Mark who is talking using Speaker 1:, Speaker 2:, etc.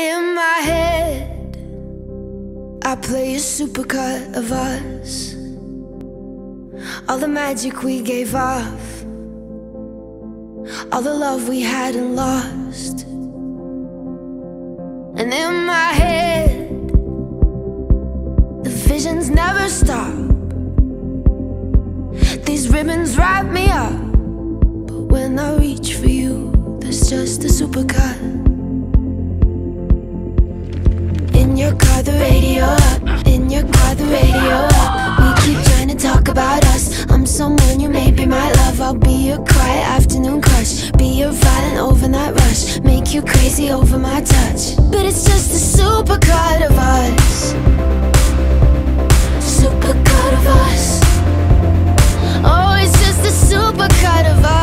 Speaker 1: In my head, I play a supercut of us, all the magic we gave off, all the love we hadn't lost. And in my head, the visions never stop. These ribbons wrap me up, but when I reach for you, there's just a supercut. In your car, the radio up. In your car, the radio up. We keep trying to talk about us. I'm someone you may be my love. I'll be your quiet afternoon crush, be your violent overnight rush, make you crazy over my touch. But it's just a supercut of us. Supercut of us. Oh, it's just a supercut of us.